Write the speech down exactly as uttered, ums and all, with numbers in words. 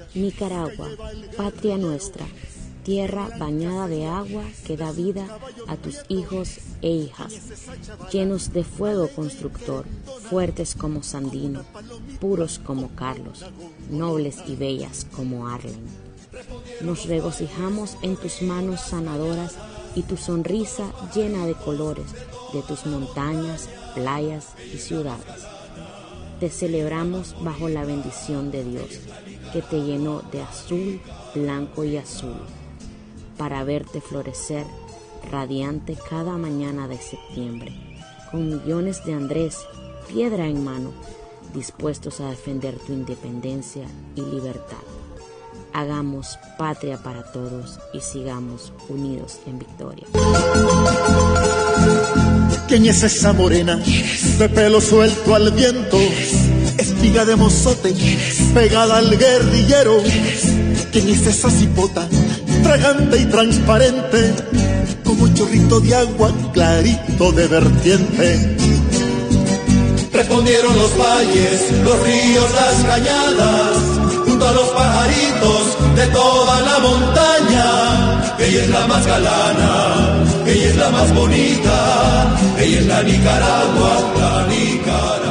Nicaragua, patria nuestra, tierra bañada de agua que da vida a tus hijos e hijas, llenos de fuego constructor, fuertes como Sandino, puros como Carlos, nobles y bellas como Arlen. Nos regocijamos en tus manos sanadoras y tu sonrisa llena de colores de tus montañas, playas y ciudades. Te celebramos bajo la bendición de Dios, que te llenó de azul, blanco y azul, para verte florecer radiante cada mañana de septiembre, con millones de Andrés, piedra en mano, dispuestos a defender tu independencia y libertad. Hagamos patria para todos y sigamos unidos en victoria. ¿Quién es esa morena de pelo suelto al viento? Espiga de mozote pegada al guerrillero. ¿Quién es esa cipota fragante y transparente como un chorrito de agua clarito de vertiente? Respondieron los valles, los ríos, las cañadas, junto a los pajaritos de toda la montaña. Ella es la más galana, ella es la más bonita, ella es la Nicaragua, la Nicaragua.